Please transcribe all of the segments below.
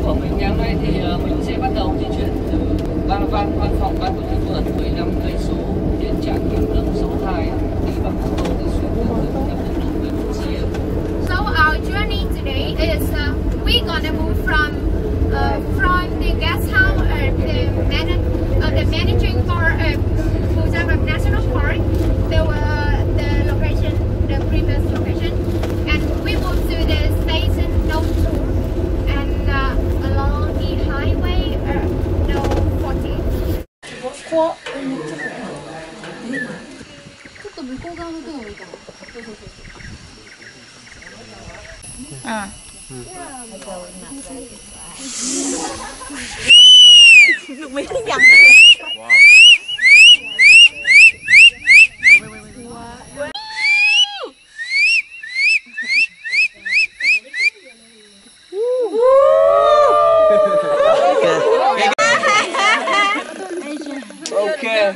của mình ngày hôm nay thì mình sẽ bắt đầu di chuyển từ văn phòng ban quản lý vườn 15 cây số đến trạm kiểm lâm số 2 đi bằng ô tô di chuyển từ nhập đường Campuchia. So our journey today is we're gonna move from the guest house the managing for Buzama National Park, the location, the previous location, and we move to the station No. 2 and along the highway No. 40. Được mấy dặm. Okay.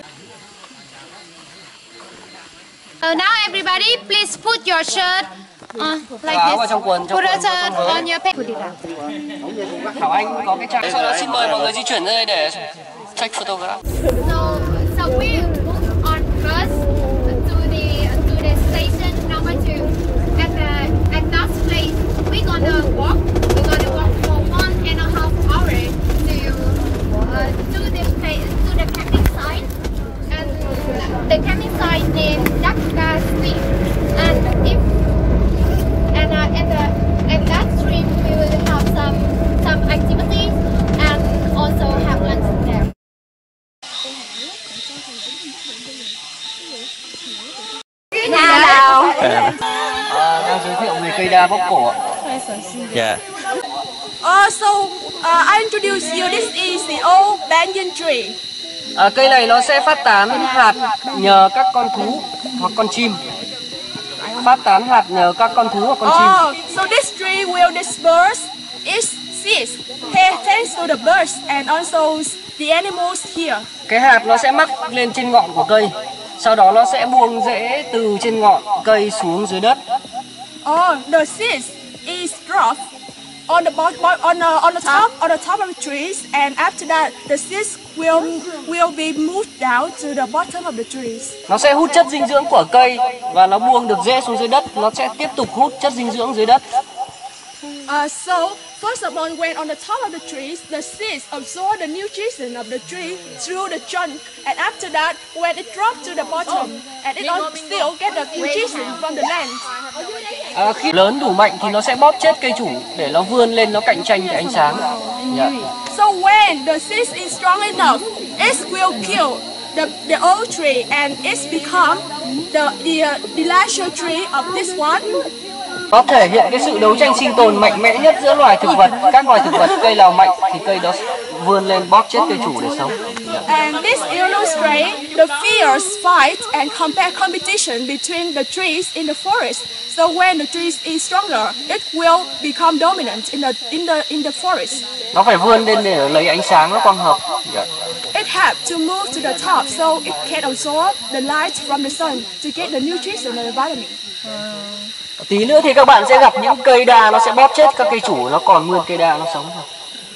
Now everybody, please put your shirt like Áo this. vào trong quần, Put a shirt on your pants. Thảo Anh có cái trang. Sau đó xin mời mọi người di chuyển ra đây để check photograph. So we on bus to the station number 2. At that place, we're gonna walk. We're gonna walk for 1.5 hours to the camping site. And the camping site named Dakka Street. And that street we will have some activities and also have lunch there. Đang giới thiệu về cây đa bóc cổ ạ. Yeah. I introduce you. This is the old banyan tree. Cây này nó sẽ phát tán hạt nhờ các con thú hoặc con chim. Phát tán hạt nhờ các con thú hoặc con chim. So this tree will disperse its seeds thanks to the birds and also the animals here. Cái hạt nó sẽ mắc lên trên ngọn của cây. Sau đó nó sẽ buông rễ từ trên ngọn cây xuống dưới đất. The seeds is dropped on the top of the trees, and after that the seeds will be moved down to the bottom of the trees. Nó sẽ hút chất dinh dưỡng của cây và nó buông được rễ xuống dưới đất, nó sẽ tiếp tục hút chất dinh dưỡng dưới đất. So first of all, when on the top of the trees, the seeds absorb the nutrition of the tree through the trunk, and after that, when it drops to the bottom, and it still get the nutrition from the land. Khi lớn đủ mạnh thì nó sẽ bóp chết cây chủ để nó vươn lên, nó cạnh tranh cái ánh sáng. Yeah. So when the seed is strong enough, it will kill the old tree, and it's become the larger tree of this one. Nó thể hiện cái sự đấu tranh sinh tồn mạnh mẽ nhất giữa loài thực vật. Các loài thực vật, cây nào mạnh thì cây đó vươn lên bóp chết cây chủ để sống. And this illustrates the fierce fight and competition between the trees in the forest. So when the trees is stronger, it will become dominant in the forest. Nó phải vươn lên để lấy ánh sáng, nó quang hợp. Yeah. It has to move to the top so it can absorb the light from the sun to get the nutrition and vitamin. Tí nữa thì các bạn sẽ gặp những cây đa nó sẽ bóp chết các cây chủ, nó còn nguyên cây đa nó sống thôi.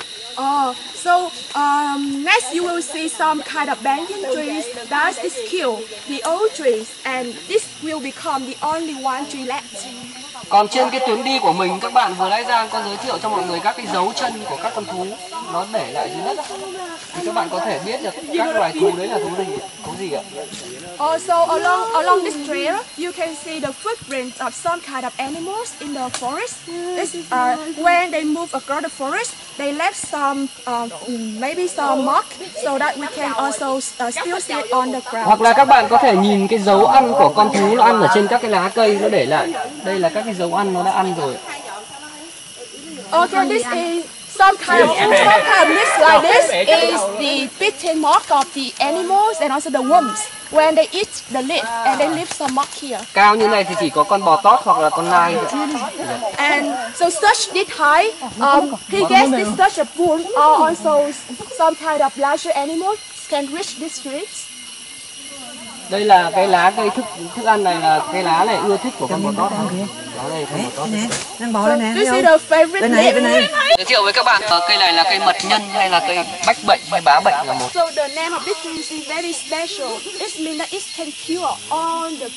Next you will see some kind of banyan trees that is kill the old trees, and this will become the only one tree left. Còn trên cái tuyến đi của mình, các bạn vừa nãy Giang có giới thiệu cho mọi người các cái dấu chân của các con thú nó để lại dưới đất, thì các bạn có thể biết được các loài thú đấy là thú gì ạ? Also along this trail, you can see the footprints of some kind of animals in the forest. When they move across the forest, they left some maybe some mark so that we can also still see it on the ground. Hoặc là các bạn có thể nhìn cái dấu ăn của con thú nó ăn ở trên các cái lá cây nó để lại. Đây là các cái dấu ăn nó đã ăn rồi. Okay, this is some kind of this like this is the bitten mark of the animals and also the worms. When they eat the leaf and they leave some mark here. Cao như này thì chỉ có con bò tót hoặc là con nai. And so such this high, he gets this such a bull or also some kind of larger animals can reach these trees. Đây là cái lá cây thức ăn này, là cái lá này ưa thích của con bò tót. Lá này con bò tót. Đang bò lên nè. This is the favorite Bên này, bên này. Giới thiệu với các bạn, cây này là cây mật nhân hay là cây bách bệnh hay bá bệnh là một. So the name of this tree is very special. It means that it can cure all the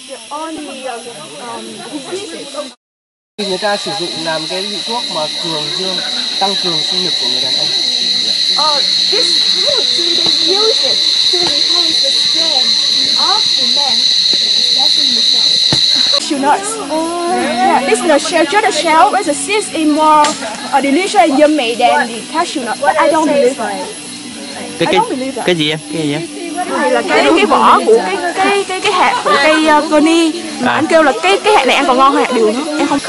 diseases. Người ta sử dụng làm cái vị thuốc mà cường dương, tăng cường sinh lực của người đàn ông. This fruit tree they use it to enhance the strength of the man, especially the man. Cashew nuts. Yeah, this is the shell. Just the shell, whereas the seeds is more delicious and yummy than the cashew nut. But I don't believe it. I don't believe that. Cái gì em? Cái gì em? Cái này là cái vỏ của cái hạt của cây Coney. Mà anh kêu là cái hạt này ăn còn ngon hơn hạt điều nữa. Em không.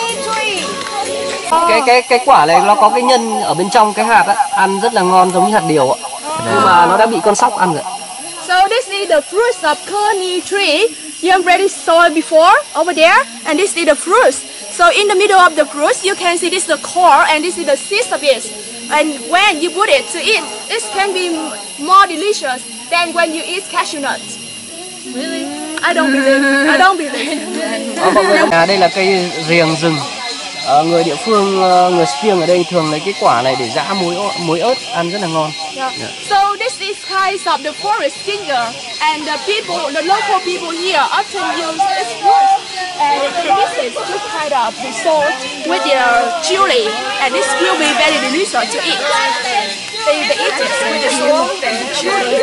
Cái quả này nó có cái nhân ở bên trong cái hạt á, ăn rất là ngon giống như hạt điều ạ. Nhưng mà nó đã bị con sóc ăn rồi. So this is the fruits of Coney tree. You already saw it before over there, and this is the fruits. So in the middle of the fruits, you can see this is the core, and this is the seeds of it. And when you put it to eat, it can be more delicious than when you eat cashew nuts. Really? I don't believe. I don't believe. Đây là cây riềng rừng. Người địa phương, người Siêng ở đây thường lấy cái quả này để giã muối ớt ăn rất là ngon. Yeah. So this is kinds of the forest ginger, and the local people here often use this fruit, and this is this kind of the salt with their chili, and this will be very delicious to eat. They eat it with the salt and the chili.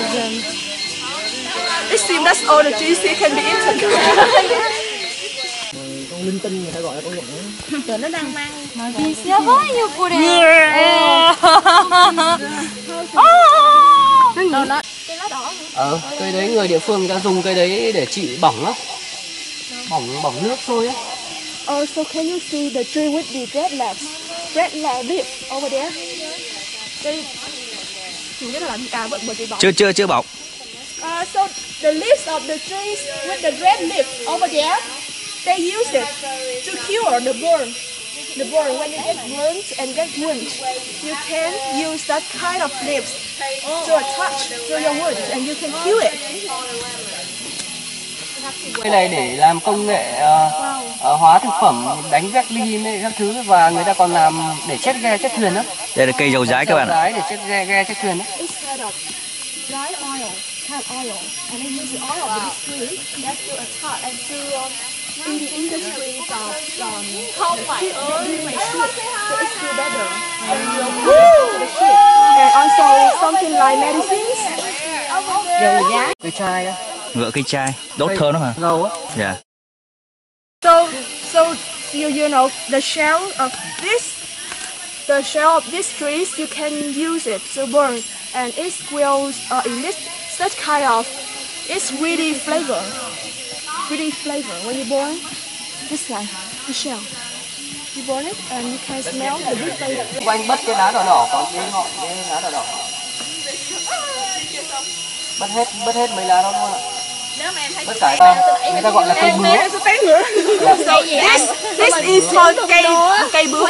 It seems that's all the juicy can be eaten. Linh tinh người ta gọi là con nhện. Tụi nó đang mang. Yeah, why you put it? Cây đấy người địa phương người ta dùng cây đấy để trị bỏng á, bỏng nước sôi á. Also, can you see the tree with the red leaf over there? Đây, chủ yếu là làm gì bởi vì bỏng. Chưa bỏng. So the leaves of the trees with the red leaf over there, they use it to cure the burn. The burn, when you get burnt and get wound, you can use that kind of leaves to attach to your wound and you can cure it. Cây này để làm công nghệ hóa thực phẩm, đánh vét ly với các thứ, và người ta còn làm để chết ghe chết thuyền đó. Đây là cây dầu giái các bạn ạ. Để chết ghe chết thuyền đó. It's kind of dry oil, and they use the oil of this tree that's to attach and to in the industry of ship, so it's still better. To the ship. And also something like medicines. Dầu giá. Cây chai á. Ngựa cây chai, đốt thơm đó hả? Dầu á. Dạ. So you know the shell of these trees, you can use it to burn, and it will emit such kind of, it's really flavor when you burn this one, the shell. You burn it and you can smell the good flavor. Anh bứt cái lá đỏ có cái ngọn cái lá đỏ. Bứt hết mấy lá đó luôn ạ. Tất cả người ta gọi là cây bướu. So this is called cây bướu.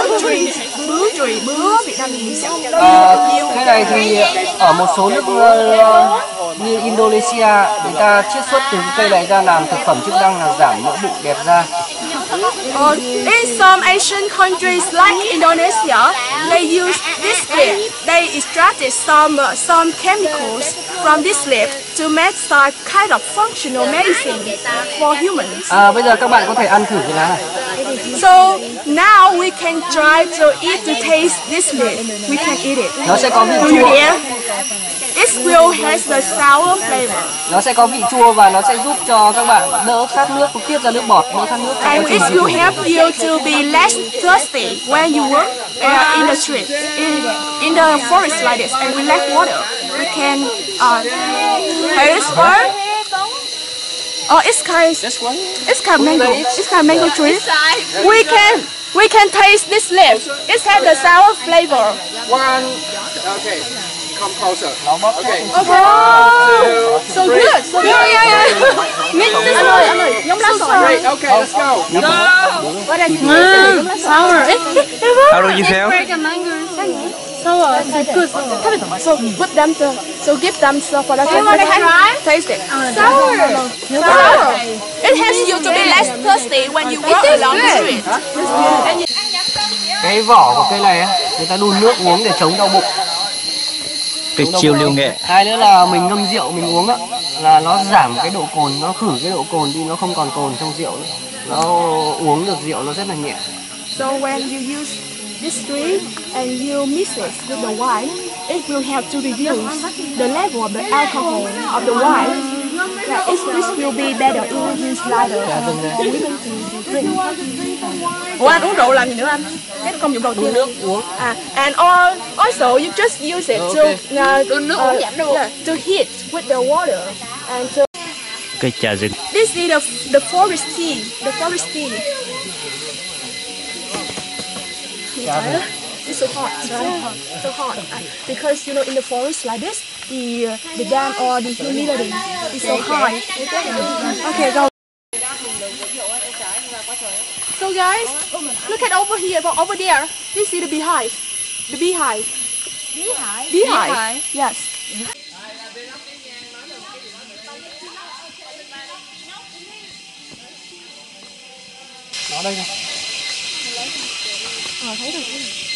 Bướu Việt Nam mình sẽ cái này thì ở một số nước như Indonesia, người ta chiết xuất từ cây này ra làm thực phẩm chức năng, là giảm mỡ bụng, đẹp da. In some Asian countries like Indonesia, they use this leaf. They extracted some chemicals from this leaf to make some kind of functional medicine for humans. Bây giờ các bạn có thể ăn thử cái lá này. So now we can try to taste this leaf. We can eat it. Nó sẽ có vị chua. It will has the sour flavor. Nó sẽ có vị chua và nó sẽ giúp cho các bạn đỡ khát nước, tiết ra nước bọt, đỡ khát nước. And it will help you to be less thirsty when you work in the street, in the forest like this, and we lack water. We can taste one. It's kind of mango. It's kind of mango tree. We can taste this leaf. It has the sour flavor. Okay. Come closer. Okay. Oh, so good. So good. Yeah. Mint this one. Giống lá xoài. Great. Okay, let's go. Sour. How do you feel? Sour. Good. So put them to. So give them so for the. Do you want to taste it? Sour. Sour. It helps you to be less thirsty when you walk along the street. Cái vỏ của cây này á, người ta đun nước uống để chống đau bụng. Cái chiêu liêu nghệ. Hai nữa là mình ngâm rượu mình uống á, là nó giảm cái độ cồn, nó khử cái độ cồn đi, nó không còn cồn trong rượu nữa. Nó uống được rượu nó rất là nhẹ. So when you use this drink and you mix it with the wine, it will help to reduce the level of the alcohol of the wine. Yeah, it will be better if you use lighter for women to drink. Ủa anh uống rượu làm gì nữa anh? Cái công dụng đầu tiên nước uống. And also you just use it to heat with the water and to. Cây trà rừng. This is the forest tea. The forest tea. It's so hot, right? So hot because you know in the forest like this, the dam or the humidity is so high. Okay, go. So guys, look at over here, over there. This is the beehive. The beehive. Beehive. Beehive. Yes. Nó đây này. Thấy được.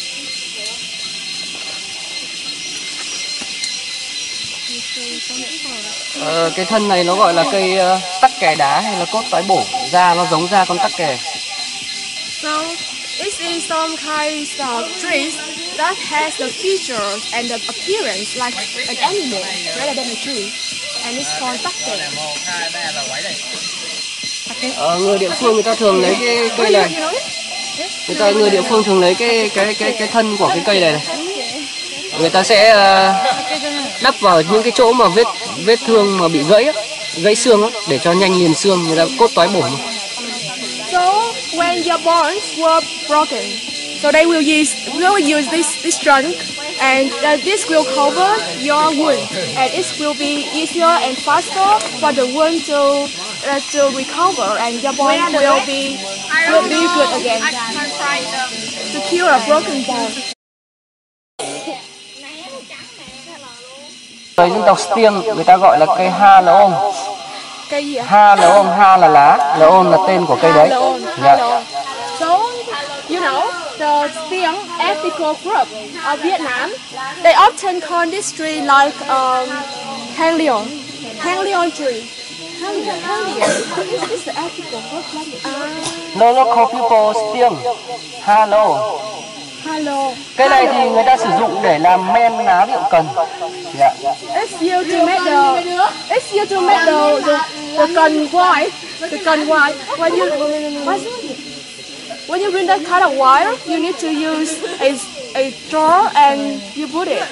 Cái thân này nó gọi là cây tắc kè đá hay là cốt toái bổ, da nó giống da con tắc kè. So this is some kind of trees that has the features and the appearance like an animal rather than a tree, and it's called tắc kè. Người địa phương người ta thường lấy cái cây này. Người địa phương thường lấy cái thân của cái cây này. Người ta sẽ đắp vào những cái chỗ mà vết thương mà bị gãy xương á, để cho nhanh liền xương, người ta cốt toái bổ. So when your bones were broken, so they will use this trunk, and this will cover your wound, and it will be easier and faster for the wound to recover, and your bone will be good again to cure a broken bone. Người dân tộc Stiêng người ta gọi là cây ha lờ ôm. Cây gì ạ? Ha lờ ôm, ha là lá, lờ ôm là tên của cây đấy. Dạ. So you know the Stiêng ethical group of Vietnam, they often call this tree like hang leon tree. Hang leon. Is this the ethical group? No, call people Stiêng. Hello. Hello. Cái này thì người ta sử dụng để làm men lá rượu cần. Dạ. It's used to make the cần white. The cần white. When you bring that kind of wire, you need to use a straw and you put it.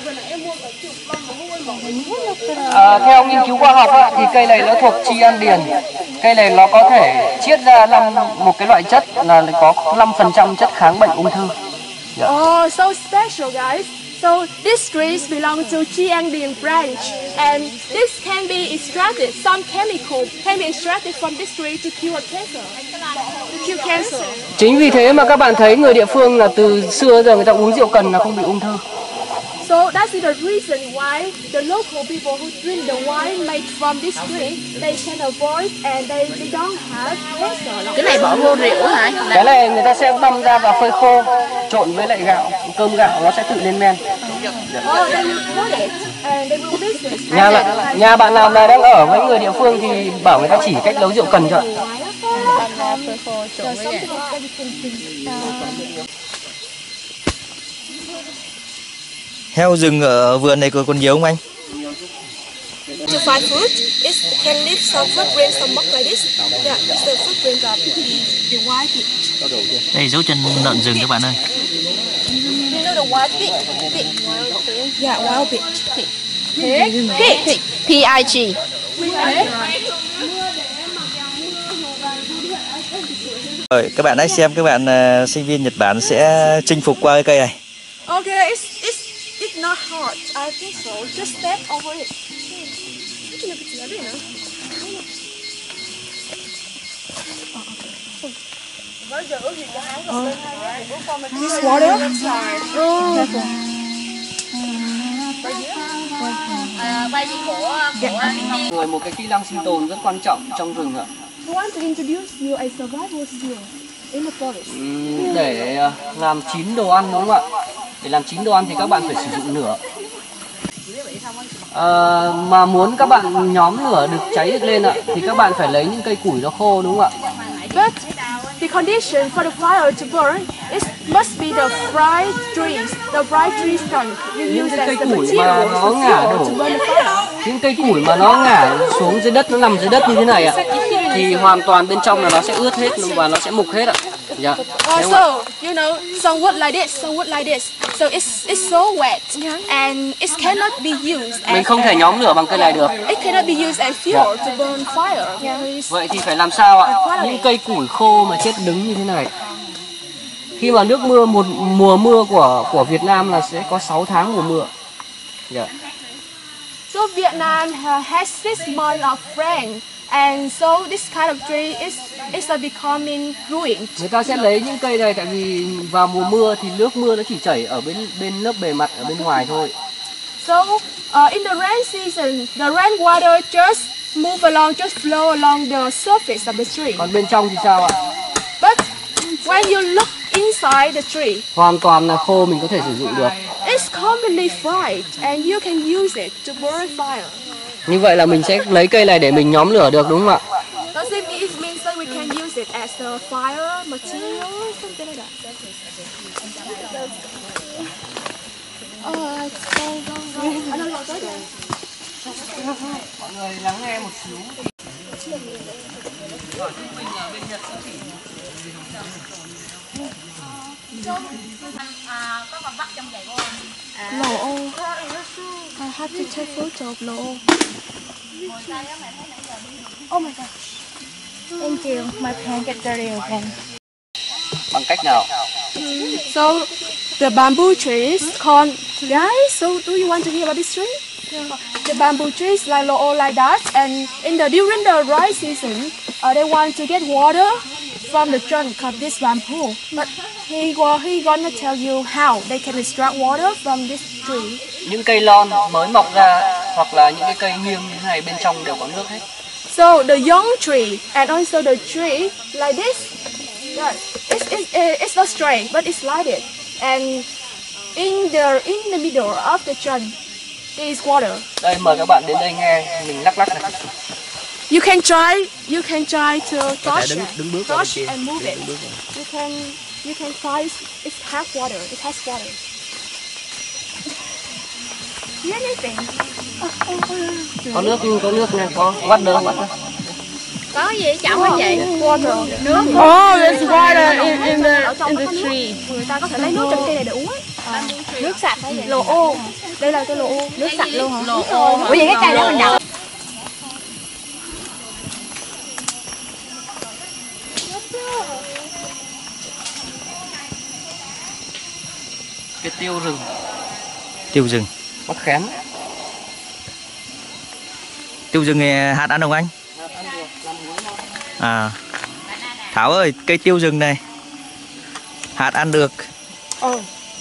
Theo nghiên cứu khoa học á, thì cây này nó thuộc chi an điền. Cây này nó có thể chiết ra một cái loại chất là có 5% chất kháng bệnh ung thư. Yeah. Oh, so special, guys. So these trees belong to Chiang Dien branch, and this can be extracted. Some chemical can be extracted from this tree to cure cancer. Chính vì thế mà các bạn thấy người địa phương là từ xưa giờ người ta uống rượu cần là không bị ung thư. So that's the reason why the local people who drink the wine made from this tree, they can avoid and they don't have cancer. Cái này bỏ vô rượu hả? Cái này người ta sẽ băm ra và phơi khô, trộn với lại gạo, cơm gạo nó sẽ tự lên men. Nhà bạn nào đang ở với người địa phương thì bảo người ta chỉ cách nấu rượu cần cho. Heo rừng ở vườn này còn nhiều không anh? To find fruit, it can leave some footprints, some mark like this. Yeah, it's the footprint of the wild pig. Đây dấu chân lợn rừng các bạn ơi. You know the wild pig? Yeah, wild pig. Pig. P-I-G. Rồi các bạn hãy xem các bạn sinh viên Nhật Bản sẽ chinh phục qua cái cây này. Okay, it's not hard. I think so. Just step over it. This water? Oh. Rồi một cái kỹ năng sinh tồn rất quan trọng trong rừng ạ. I want to introduce you a survival skill in the forest. Để làm chín đồ ăn đúng không ạ? Để làm chín đồ ăn thì các bạn phải sử dụng lửa. Mà muốn các bạn nhóm lửa được cháy được lên ạ thì các bạn phải lấy những cây củi nó khô đúng không ạ? But the condition for the fire to burn must be the fried trees, the fried tree trunk. You use as the material to burn the fire. Những cây củi mà nó ngả xuống dưới đất, nó nằm dưới đất như thế này ạ, thì hoàn toàn bên trong là nó sẽ ướt hết và nó sẽ mục hết ạ. Dạ. So you know, some wood like this. So it's so wet and it cannot be used. Mình không thể nhóm lửa bằng cây này được. It cannot be used as fuel to burn fire. Vậy thì phải làm sao ạ? Những cây củi khô mà chết đứng như thế này. Khi mà nước mưa, một mùa mưa của Việt Nam là sẽ có 6 tháng mùa mưa. Yeah. So Vietnam has 6 months of rain, and so this kind of tree is becoming ruined. Người ta sẽ lấy những cây này tại vì vào mùa mưa thì nước mưa nó chỉ chảy ở bên lớp bề mặt ở bên ngoài thôi. So in the rain season, the rainwater just flow along the surface of the tree. Còn bên trong thì sao ạ? But when you look inside the tree, hoàn toàn là khô, mình có thể sử dụng được. It's completely fried and you can use it to burn fire. Như vậy là mình sẽ lấy cây này để mình nhóm lửa được đúng không ạ? Does it mean that we can use it as a fire material or something like that? Mọi người lắng nghe một xíu. Có con bắt trong giày của anh. Lỗ ô. I have to take photo of lỗ ô. Oh my god. Thank you. My pen get dirty again. Bằng cách nào? So the bamboo tree is called, guys, so do you want to hear about this tree? Yeah. The bamboo tree is like lỗ ô like that, and during the dry season, they want to get water from the trunk of this bamboo. But he gonna tell you how they can extract water from this tree. Những cây lon mới mọc ra hoặc là những cái cây nghiêng như thế này bên trong đều có nước hết. So the young tree and also the tree like this, yeah, it's not straight but it's lighted, and in the middle of the trunk there is water. Đây mời các bạn đến đây nghe mình lắc này. You can try to touch and move it. You can try. It has water. It has water. Anything. Có nước nha, có vắt được. Có gì chậu hả chị? Water. Nước. Oh, there's water in the tree. Người ta có thể lấy nước trong cây này để uống ấy. Nước sạch hả vậy? Lỗ ô. Đây là cái lỗ ô. Nước sạch luôn hả? Ủa vậy cái cây đó mình đậu. Cái tiêu rừng. Tiêu rừng. Bắt khén. Tiêu rừng hạt ăn không anh? À, Thảo ơi, cây tiêu rừng này hạt ăn được. Oh.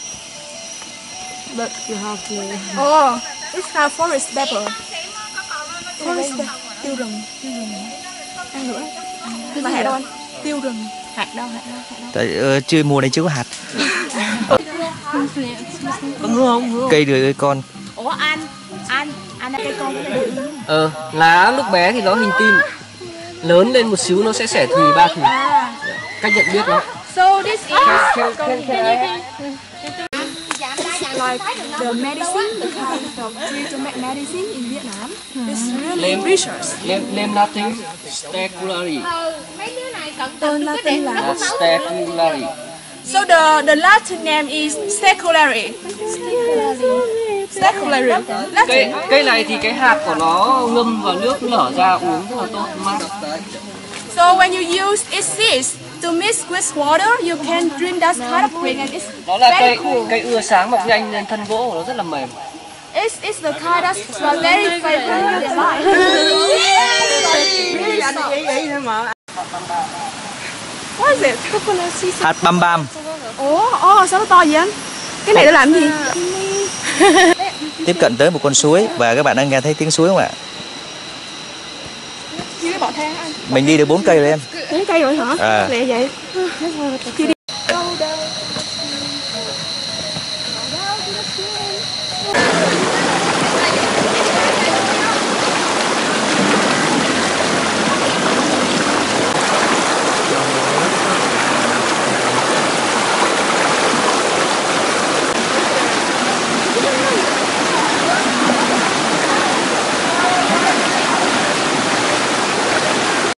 But you have to. Oh, it's have forest pepper. Forest pepper. Tiêu rừng. Ăn nữa. Mà hạt đâu anh? Tiêu rừng. Hạt đâu? Tại chưa mùa này chưa có hạt. Hương. Cây rồi con. Ủa anh cây con. Lá lúc bé thì nó hình tim, lớn lên một xíu nó sẽ xẻ thùy ba thùy. Cách nhận biết nó. So this is like the medicine, the kind of tree to make medicine in Vietnam. It's really research. Name Latin Staculary. Mấy đứa này cẩn thận cứ để Là Staculary. So the Latin name is Staculary. Staculary. Cây này thì cái hạt của nó ngâm vào nước nở ra uống rất là tốt mát. So when you use its seeds to mix with water, you can drink that kind of drink, and it's Nó là very cool. cây ưa sáng mọc nhanh nên thân gỗ của nó rất là mềm. It's the kind that's very favorite design. Really soft. What is it? Coconut seeds. Hạt băm băm. Ủa, sao nó to vậy anh? Cái này để làm gì? tiếp cận tới một con suối và các bạn đang nghe thấy tiếng suối không ạ? Như cái bậc thang anh. Mình đi được 4 cây rồi em. 4 cây rồi hả? À. Lẹ vậy. Chưa đi.